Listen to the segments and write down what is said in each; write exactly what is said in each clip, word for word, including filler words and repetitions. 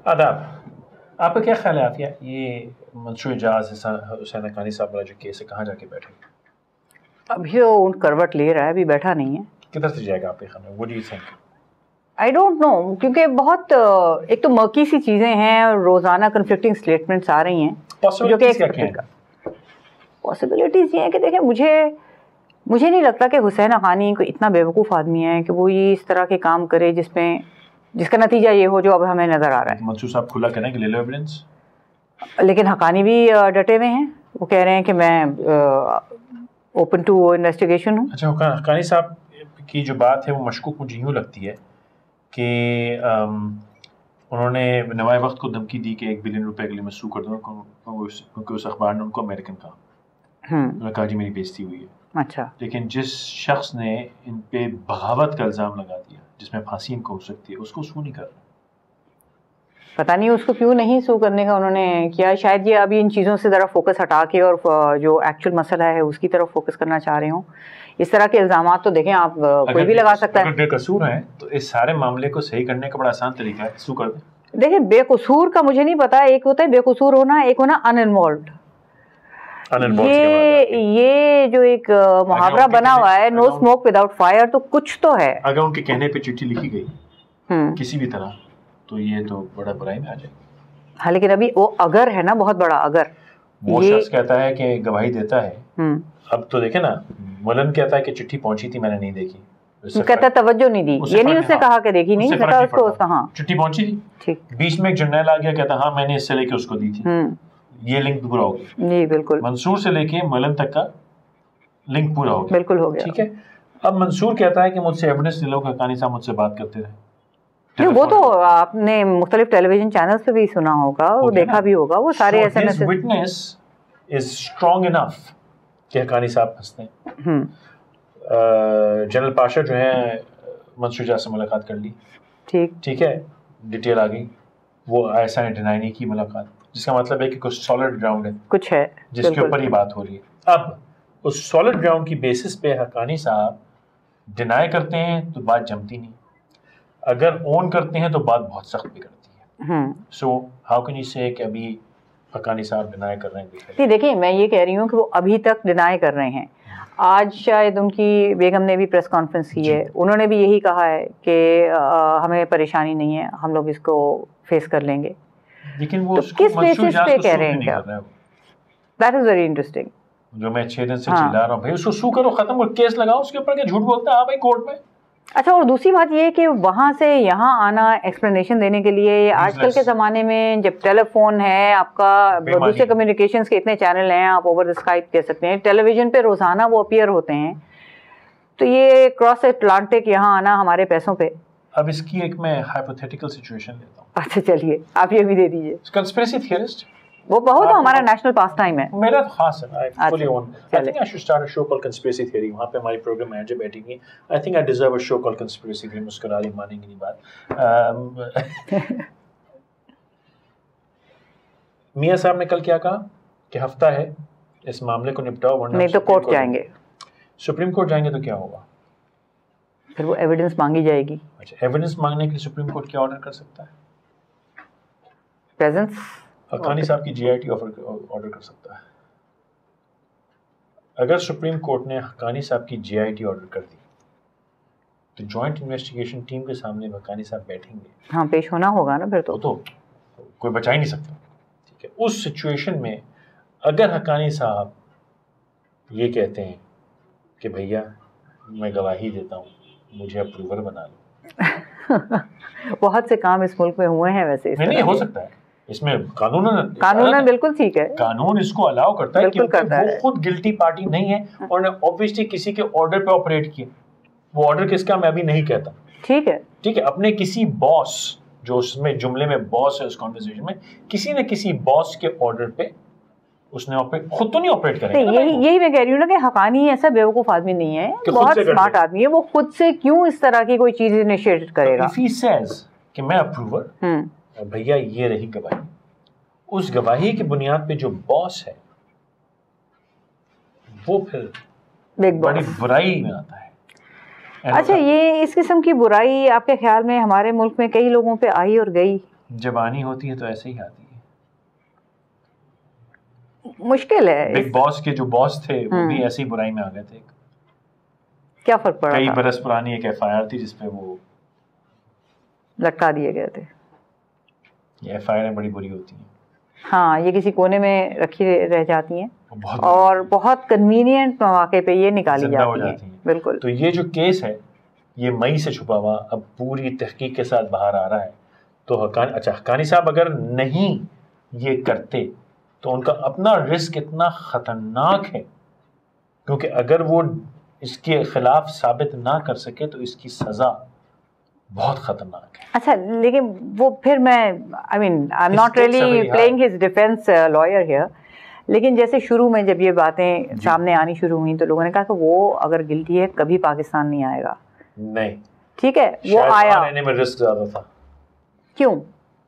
आदाब, आपका क्या ख्याल है आफिया, ये मंसूर एजाज हुसैन हक्कानी साहब वाला जो केस है कहाँ जाके बैठे? अभी वो उन करवट ले रहा है, अभी बैठा नहीं है। किधर से जाएगा आपके ख्याल में? What do you think? I don't know, क्योंकि बहुत एक तो मर्की सी चीज़ें हैं और रोज़ाना कन्फ्लिक्टिंग स्टेटमेंट्स आ रही हैं जो कि पॉसिबिलिटीज़ ये हैं कि देखें, मुझे मुझे नहीं लगता कि हुसैन हक्कानी कोई इतना बेवकूफ़ आदमी है कि वो ये इस तरह के काम करे जिसमें जिसका नतीजा ये हो जो अब हमें नज़र आ रहा है। मंसूर साहब खुला करें कि ले लो एविडेंस, लेकिन हक्कानी भी डटे हुए हैं, वो कह रहे हैं कि मैं ओपन टू इन्वेस्टिगेशन हूँ। अच्छा, हक्कानी साहब की जो बात है वो मशकूक मुझे यूँ लगती है कि उन्होंने नवाए वक्त को धमकी दी कि एक बिलियन रुपए के लिए मैं सू कर दूँ क्योंकि उस अखबार ने उनको अमेरिकन कहा। उन्होंने कहा जी मेरी बेइज्जती हुई है। अच्छा, लेकिन जिस शख्स ने इन पे बगावत का इल्ज़ाम लगा दिया जिसमें फांसी इनको हो सकती है, उसको सू नहीं कर रहा। पता नहीं उसको क्यों नहीं सू करने का उन्होंने किया। शायद ये अभी इन चीज़ों से ज़रा फोकस हटा के और जो एक्चुअल मसला है उसकी तरफ फोकस करना चाह रहे हो। इस तरह के इल्ज़ामात तो देखें आप, कोई भी लगा सकता है। अगर बेकसूर हैं तो इस सारे मामले को सही करने का बड़ा आसान तरीका है, सू कर दें। देखिए, बेकसूर का मुझे नहीं पता, एक होता है बेकसूर होना, एक होना अनइन्वॉल्व्ड। ये ये जो एक मुहावरा बना हुआ है, नो स्मोक विदाउट फायर, तो कुछ तो है। अगर उनके कहने पे चिट्ठी लिखी गई किसी भी तरह तो ये तो बड़ा बुराई में आ जाएगा। हाँ, लेकिन अभी वो अगर है ना, बहुत बड़ा अगर। वो शख्स कहता है कि गवाही देता है, अब तो देखे ना, मुलन कहता है कि चिट्ठी पहुंची थी मैंने नहीं देखी, कहता तवज्जो नहीं दी, ये नहीं उसने कहा कि देखी नहीं, कहता उसको उसका हाँ चिट्ठी पहुंची थी। ठीक, बीच में एक जर्नल आ गया, कहता हाँ मैंने इससे लेके उसको दी थी। ये लिंक पूरा हो गया जी, बिल्कुल। मंसूर से लेके मुलन तक का लिंक पूरा हो गया, बिल्कुल हो गया। ठीक है, अब मंसूर कहता है कि मुझसे एविडेंस दिलो, हक्कानी साहब मुझसे बात करते रहे। नहीं, वो तो आपने मुख्तलिफ टेलीविजन चैनल्स पे भी सुना होगा, वो देखा भी होगा, वो सारे SMS. His witness is strong enough कि हक्कानी साहब फंसते हैं। जनरल पाशा जो है मंसूर एजाज से मुलाकात कर ली, ठीक ठीक है, डिटेल आ गई, वो ऐसा ने डिनाई नहीं की मुलाकात, जिसका मतलब है कि कुछ सॉलिड ग्राउंड है, कुछ है जिसके ऊपर ही बात हो रही है। अब उस सॉलिड ग्राउंड की बेसिस पे हक्कानी साहब डिनाई करते हैं तो बात जमती नहीं, अगर ओन करते हैं तो बात बहुत सख्त बिगड़ती है। सो हाउ कैन यू से कि अभी हक्कानी साहब डिनाई कर रहे हैं? देखिए, मैं ये कह रही हूँ कि वो अभी तक डिनाई कर रहे हैं। आज शायद उनकी बेगम ने भी प्रेस कॉन्फ्रेंस की है, उन्होंने भी यही कहा है कि हमें परेशानी नहीं है, हम लोग इसको फेस कर लेंगे। लेकिन वो तो किस बेसिस पे कह रहे हैं क्या? That is very interesting. जो मैं छह दिन से चिल्ला रहा हूँ, भाई उसको सू करो, खत्म करो, केस लगाओ उसके ऊपर, क्या झूठ बोलता है? हाँ भाई, कोर्ट में। अच्छा, और दूसरी बात ये है कि वहाँ से यहाँ आना एक्सप्लेनेशन देने के लिए, आजकल के ज़माने में जब टेलीफोन है आपका, दूसरे कम्युनिकेशंस के इतने चैनल हैं, आप ओवर द स्काइप कह सकते हैं, टेलीविजन पे रोज़ाना वो अपीयर होते हैं, तो ये क्रॉस अटलांटिक यहाँ आना हमारे पैसों पे। अब इसकी एक मैं हाइपोथेटिकल सिचुएशन लेता हूँ। अच्छा चलिए, आप ये भी दे दीजिए। कंस्पिरेसी थियरिस्ट, वो बहुत हमारा नेशनल पास टाइम है। मेरा तो खास है, I fully own. I think I should start a show called conspiracy theory. वहाँ पे हमारी प्रोग्राम मैनेजर बैठेंगी। I think I deserve a show called conspiracy theory. मुस्कुरा रही, मानेंगी नहीं बात। मियां साहब ने कल क्या कहा कि हफ्ता है, इस मामले को निपटाओ वरना नहीं तो कोर्ट जाएंगे। सुप्रीम कोर्ट जाएंगे तो क्या होगा? फिर वो एविडेंस मांगी जाएगी। अच्छा, एविडेंस मांगने के लिए सुप्रीम कोर्ट क्या ऑर्डर कर सकता है? प्रेजेंस। हक्कानी साहब की जीआईटी ऑफर ऑर्डर कर सकता है। अगर सुप्रीम कोर्ट ने हक्कानी साहब की जीआईटी ऑर्डर कर दी तो जॉइंट इन्वेस्टिगेशन टीम के सामने हक्कानी साहब बैठेंगे। हाँ, पेश होना होगा ना फिर तो। तो, तो कोई बचा ही नहीं सकता, ठीक है। उस सिचुएशन में अगर हक्कानी साहब ये कहते हैं कि भैया मैं गवाही देता हूँ, मुझे अप्रूवर बना लो। बहुत से काम इस मुल्क में हुए हैं वैसे। नहीं नहीं, हो सकता है, इसमें कानून कानून बिल्कुल ठीक है, कानून इसको अलाउ करता है क्योंकि वो खुद गिल्टी पार्टी नहीं है और ऑब्वियसली किसी के ऑर्डर पे ऑपरेट किया। वो ऑर्डर किसका मैं अभी नहीं कहता, ठीक है ठीक है, अपने किसी बॉस, जो उसमें जुमले में बॉस है उस कॉन्वर्सेशन में, किसी न किसी बॉस के ऑर्डर पे उसने ऑपरेट, खुद तो नहीं ऑपरेट करेगा। यही यही मैं कह रही हूँ ना कि हक्कानी ऐसा बेवकूफ आदमी नहीं है, बहुत स्मार्ट आदमी है, वो खुद से क्यों इस तरह की कोई चीज इनिशिएट करेगा? इफ ही सेज कि मैं अप्रूवर, भैया ये रही गवाही, उस गवाही की बुनियाद पे जो बॉस है वो फिर बड़ी बुराई में आता है। अच्छा, ये इस किस्म की बुराई आपके ख्याल में हमारे मुल्क में कई लोगों पे आई और गई? जब आनी होती है तो ऐसे ही आती है। मुश्किल है। बिग बॉस के जो बॉस थे वो भी ऐसी बुराई में आ गए थे। क्या फर्क पड़ा? कई बरस पुरानी एक एफ आई आर थी जिसपे वो लटका दिए गए थे। ये एफ आई आर बड़ी बुरी होती हैं। हाँ, ये किसी कोने में रखी रह जाती हैं और बहुत कन्वीनियंट मौके पे ये निकाली जाती, जाती हैं। बिल्कुल। तो ये जो केस है ये मई से छुपा हुआ अब पूरी तहकीक के साथ बाहर आ रहा है। तो हकानी अच्छा हकानी साहब अगर नहीं ये करते तो उनका अपना रिस्क इतना खतरनाक है, क्योंकि अगर वो इसके खिलाफ साबित ना कर सके तो इसकी सजा बहुत खतरनाक है। अच्छा, लेकिन वो फिर मैं I mean I am not really playing his defence lawyer here, लेकिन जैसे शुरू में जब ये बातें सामने आनी शुरू हुई तो लोगों ने कहा कि वो अगर गिल्टी है कभी पाकिस्तान नहीं आएगा। नहीं, ठीक है, वो आया। आने में रिस्क ज्यादा था। क्यों?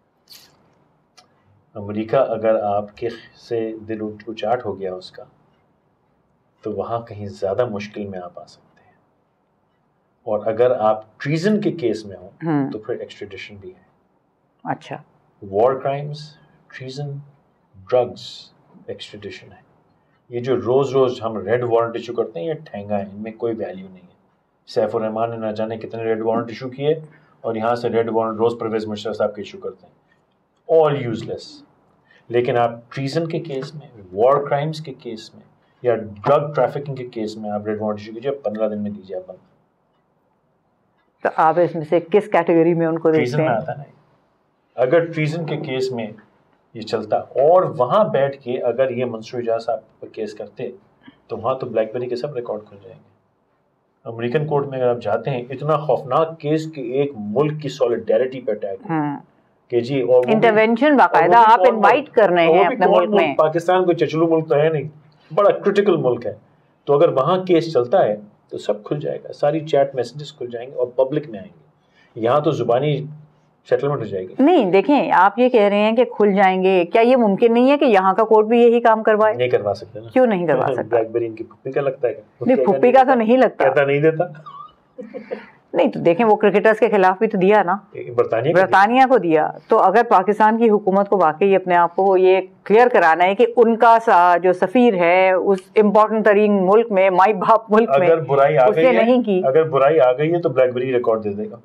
अमेरिका अगर आपके से दिल उचाट हो गया उसका तो वहां कहीं ज्यादा मुश्किल में आप आ सकते हैं, और अगर आप ट्रीजन के केस में हो तो फिर एक्सट्रेडिशन भी है। अच्छा, war crimes, treason, drugs, extradition है। ये जो रोज रोज हम रेड वारंट इशू करते हैं ये ठेंगा है, इनमें कोई वैल्यू नहीं है। सैफुर रहमान ने ना जाने कितने रेड वारंट इशू किए और यहाँ से रेड वारंट रोज परवेज मुशर्रफ साहब के इशू करते हैं, ऑल यूजलेस। लेकिन आप ट्रीजन के केस में, वॉर क्राइम्स के केस में या ड्रग ट्रैफिकिंग के केस में आप रेड वारंट इशू कीजिए, पंद्रह दिन में दीजिए आप बंद। तो आप इसमें से किस कैटेगरी में उनको देखते हैं? आता नहीं। अगर ट्रीजन के केस में ये चलता और वहां बैठ के अगर ये मंसूर इजाज साहब पर केस करते तो वहां तो ब्लैकबेरी के सब रिकॉर्ड खुल जाएंगे। अमेरिकन कोर्ट में अगर आप जाते हैं, इतना खौफनाक केस कि एक मुल्क की सॉलिडेरिटी पे अटैक कि जी, और इंटरवेंशन बाकायदा आप इनवाइट कर रहे हैं अपने मुल्क में। पाकिस्तान कोई चचलू मुल्क तो है नहीं, बड़ा क्रिटिकल मुल्क है। तो अगर वहां केस चलता है तो सब खुल जाएगा, सारी चैट मैसेजेस खुल जाएंगे और पब्लिक में आएंगे। यहाँ तो जुबानी सेटलमेंट हो जाएगी। नहीं, देखें, आप ये कह रहे हैं कि खुल जाएंगे, क्या ये मुमकिन नहीं है कि यहाँ का कोर्ट भी यही काम करवाए? नहीं करवा सकते ना। क्यों नहीं करवा सकता? ब्लैकबेरी इनकी फुप्पी का लगता है? नहीं, फुप्पी का तो नहीं लगता। कहता नहीं देता। नहीं तो देखें, वो क्रिकेटर्स के खिलाफ भी तो दिया ना, बरतानिया बरतानिया को दिया। तो अगर पाकिस्तान की हुकूमत को वाकई अपने आप को ये क्लियर कराना है कि उनका जो सफीर है उस इम्पोर्टेंट तरीन मुल्क में, माई बाप मुल्क में, अगर बुराई आ गई है, नहीं की, अगर बुराई आ गई है तो ब्लैकबेरी रिकॉर्ड दे देगा।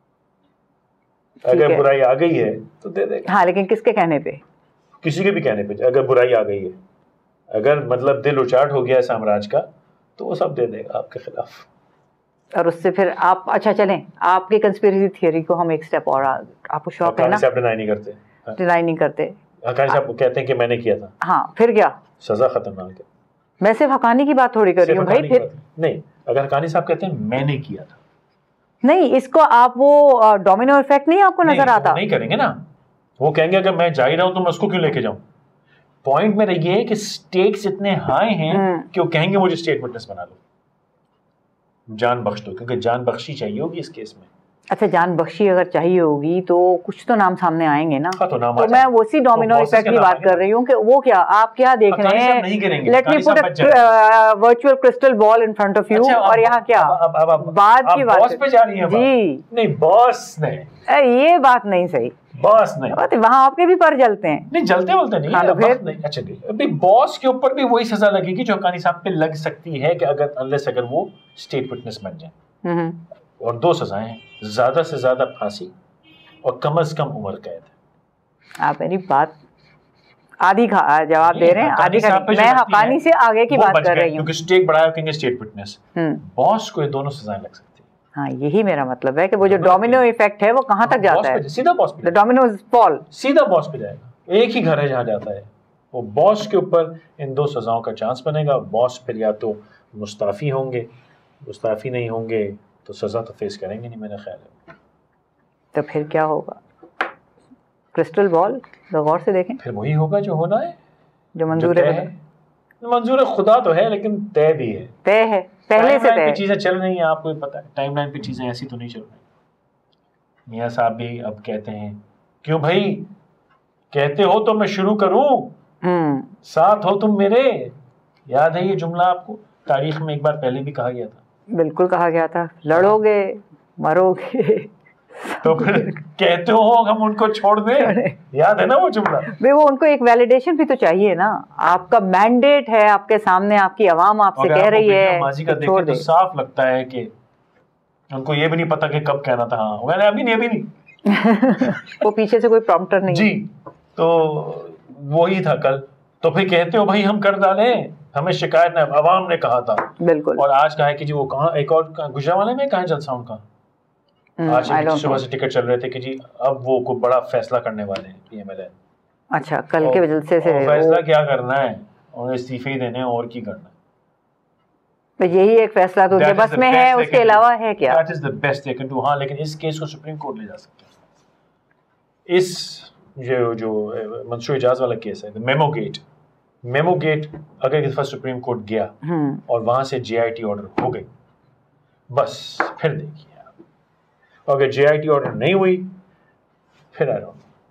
अगर बुराई आ गई है तो दे देगा। हाँ, लेकिन किसके कहने पे? किसी के भी कहने पे। अगर बुराई आ गई है, अगर मतलब दिल उचाट हो गया है साम्राज्य का, तो वो सब दे देगा आपके खिलाफ। और उससे फिर आप अच्छा चलें, आपकी कंस्पिरेसी थियरी को हम एक स्टेप और, आपको शौक है ना? साहब डिनाई नहीं करते, डिनाई नहीं करते। हकानी साहब कहते हैं कि मैंने किया था। हाँ, फिर क्या? सजा खतरनाक है। मैं सिर्फ हकानी की बात थोड़ी कर रही हूँ भाई। फिर नहीं, अगर हकानी साहब कहते हैं मैंने किया था, नहीं, इसको आप वो डोमिनो इफेक्ट नहीं आपको नजर आता? नहीं करेंगे ना, वो कहेंगे अगर मैं जा ही रहा हूं तो मैं उसको क्यों लेके जाऊं। पॉइंट मेरा ये है कि स्टेक्स इतने हाई हैं कि वो कहेंगे मुझे स्टेट विटनेस बना लो, जान बख्श दो, क्योंकि जान बख्शी चाहिए होगी इस केस में। अच्छा, जान बख्शी अगर चाहिए होगी तो कुछ तो नाम सामने आएंगे ना। हाँ, तो, नाम तो मैं उसी डोमिनो तो इफेक्ट की बात कर रही हूँ कि वो क्या आप क्या देख रहे हैं? Let me put a virtual crystal ball in front of you. और यहाँ क्या अब अब अब बात की बात बॉस पे जा रही है जी? नहीं, बॉस नहीं, ये बात नहीं सही। बॉस नहीं, वहाँ आपके भी पर जलते हैं। नहीं, जलते बोलते नहीं। हाँ, तो फिर नहीं। अच्छा, अभी बॉस के ऊपर भी वही सजा लगेगी जो हकानी साहब पे लग सकती है कि अगर अनलेस अगर वो स्टेट विटनेस बन जाए। और दो सजाएं हैं, ज्यादा से ज्यादा फांसी और कम से कम उम्र कैद। आप मेरी बात आधी खा जवाब दे रहे हैं, आधी खा मैं हकानी से आगे की बात कर रही हूँ, क्योंकि स्टेक बढ़ाया कहेंगे स्टेट विटनेस, बॉस को ये दोनों सजाएं लग सकती है। हाँ, यही मेरा मतलब है कि वो जो डोमिनो इफेक्ट है वो कहाँ तक जाता है? सीधा बॉस पे, डोमिनो फॉल सीधा बॉस पे जाएगा। एक ही घर है जहाँ जाता है, वो बॉस के ऊपर इन दो सजाओं का चांस बनेगा। बॉस फिर या तो मुस्ताफी होंगे, मुस्ताफी नहीं होंगे तो सजा तो फेस करेंगे नहीं, मेरा ख्याल है। तो फिर क्या होगा? क्रिस्टल बॉल गौर से देखें, फिर वही होगा जो होना है, जो मंजूर है। मंजूर खुदा तो है लेकिन तय भी है, तय है पहले से तय। चीजें चल रही हैं, आपको पता है टाइमलाइन पे चीजें ऐसी तो नहीं चल रही। मियां साहब भी अब कहते हैं क्यों भाई, कहते हो तो मैं शुरू करूं, साथ हो तुम मेरे। याद है ये जुमला आपको? तारीख में एक बार पहले भी कहा गया था। बिल्कुल कहा गया था, लड़ोगे मरोगे तो फिर कहते हो हम उनको छोड़ दें, याद है ना वो जुमला? वे वो उनको एक वैलिडेशन भी तो चाहिए ना, आपका मैंडेट है आपके सामने, आपकी आवाम आपसे कह रही है माजी का देखें तो साफ लगता है कि उनको ये भी नहीं पता कि कब कहना था। हाँ वो अभी नहीं अभी नहीं वो पीछे से कोई प्रॉम्प्टर नहीं जी, तो वही था कल। तो फिर कहते हो भाई हम कर डाले, हमें शिकायत नहीं, अवाम ने कहा था। बिल्कुल। और आज कहा है कि जी वो कहाँ, एक और गुजरांवाले में कहाँ जलसा उनका, आज सुबह से टिकट चल रहे थे कि जी अब वो कोई बड़ा फैसला करने वाले हैं पीएमएलएन। अच्छा, कल के वजह से फैसला क्या करना है, उन्हें इस्तीफे देने हैं और की करना है, तो यही एक फैसला तो उनके बस में है, उसके अलावा है क्या? That is the best they can do। हाँ लेकिन इस केस को सुप्रीम कोर्ट ले जा सकते हैं। इस जो जो मंसूर इजाज वाला केस है, मेमो गेट, मेमो गेट अगर एक दफा सुप्रीम कोर्ट गया और वहां से जेआईटी ऑर्डर हो गई, बस फिर देखिए आप, अगर जेआईटी ऑर्डर नहीं हुई फिर आई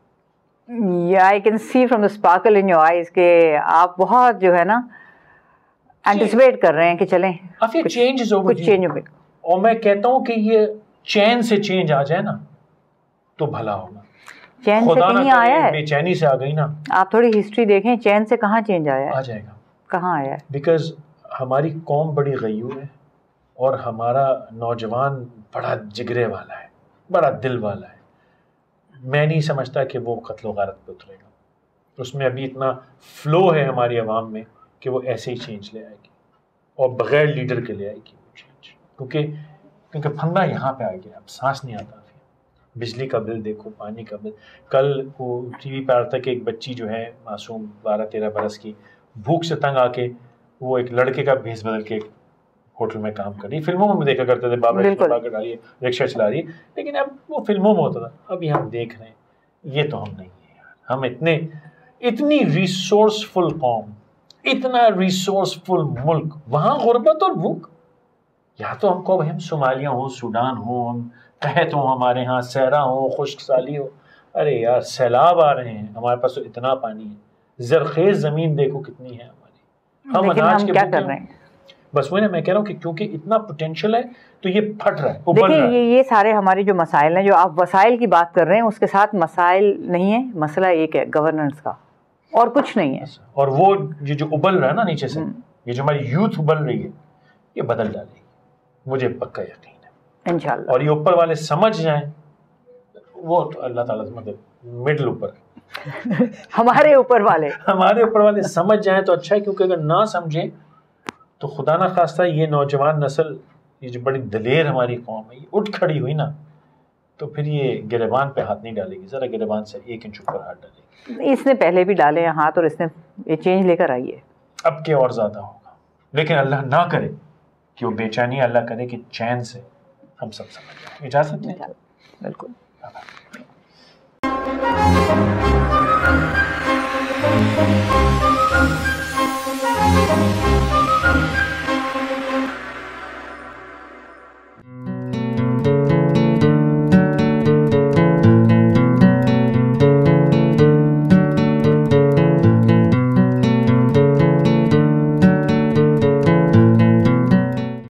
डोंट, या I can see from the sparkle in your eyes के आप बहुत जो है ना एंटिसिपेट कर रहे हैं कि चलें कुछ चेंज कुछ चेंज हो। और मैं कहता हूं कि ये चैन से चेंज आ जाए ना तो भला होगा। चैन से कहीं आया है, बेचैनी से आ गई ना। आप थोड़ी हिस्ट्री देखें, चैन से कहाँ चेंज आया है? आ जाएगा, कहाँ आया है? बिकॉज हमारी कौम बड़ी गयूर है और हमारा नौजवान बड़ा जिगरे वाला है, बड़ा दिल वाला है। मैं नहीं समझता कि वो कत्लो गारत पे उतरेगा, उसमें अभी इतना फ्लो है हमारी आवाम में कि वो ऐसे ही चेंज ले आएगी और बगैर लीडर के ले आएगी वो चेंज, क्योंकि क्योंकि फंदा यहाँ पे आ गया, अब सांस नहीं आता। बिजली का बिल देखो, पानी का बिल। कल वो टीवी पे आ रहा था कि एक बच्ची जो है मासूम बारह तेरह बरस की, भूख से तंग आके वो एक लड़के का भेस बदल के होटल में काम कर रही। फिल्मों में देखा करते थे, बाबा रही है, रिक्शा चला रही है, लेकिन अब वो फिल्मों में होता था, अभी हम देख रहे हैं। ये तो हम नहीं है यार, हम इतने इतनी रिसोर्सफुल कौम, इतना रिसोर्सफुल मुल्क, वहाँ गुर्बत और भूख। या तो हमको भाई हम सोमालिया हो, सूडान हो, हम कहत हो, हमारे यहाँ सहरा हो, खुश्क साली हो, अरे यार सैलाब आ रहे हैं, हमारे पास तो इतना पानी है, जरखेज जमीन देखो कितनी है हमारी, हम अनाज के क्या कर रहे हैं? बस वही ना मैं कह रहा हूँ कि क्योंकि इतना पोटेंशियल है तो ये फट रहा है, उबल रहा है। ये ये सारे हमारे जो मसाइल हैं, जो आप वसाइल की बात कर रहे हैं, उसके साथ मसाइल नहीं है, मसला एक है गवर्नेंस का और कुछ नहीं है। और वो ये जो उबल रहा है ना नीचे से, ये जो हमारी यूथ उबल रही है, ये बदल डालेगी, मुझे पक्का यकीन है इंशाल्लाह। और ये ऊपर वाले समझ जाएं, वो तो अल्लाह ताला मतलब मिडिल ऊपर हमारे ऊपर वाले हमारे ऊपर वाले समझ जाएं तो अच्छा है, क्योंकि अगर ना समझे तो खुदा ना खास्ता ये नौजवान नस्ल, ये जो बड़ी दलेर हमारी कौम है, ये उठ खड़ी हुई ना तो फिर ये गिरबान पे हाथ नहीं डालेगी, जरा गिरबान से एक इंच ऊपर हाथ डालेगी। इसने पहले भी डाले हैं हाथ और इसने ये चेंज लेकर आई है, अब के और ज्यादा होगा। लेकिन अल्लाह ना करे कि वो बेचैनी, अल्लाह करे कि चैन से हम सब समझ जाए। इजाजत नहीं, बिल्कुल। Thank you.